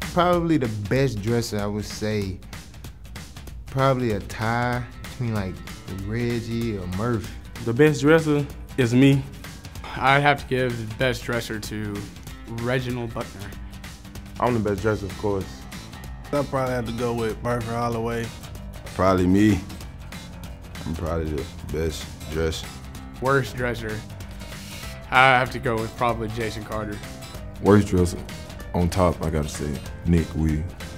Probably the best dresser, I would say, probably a tie between like Reggie or Murph. The best dresser is me. I'd have to give the best dresser to Reginald Buckner. I'm the best dresser, of course. I'll probably have to go with Murphy Holloway. Probably me. I'm probably the best dresser. Worst dresser, I have to go with probably Jason Carter. Worst dresser, on top, I gotta say, Nick Williams.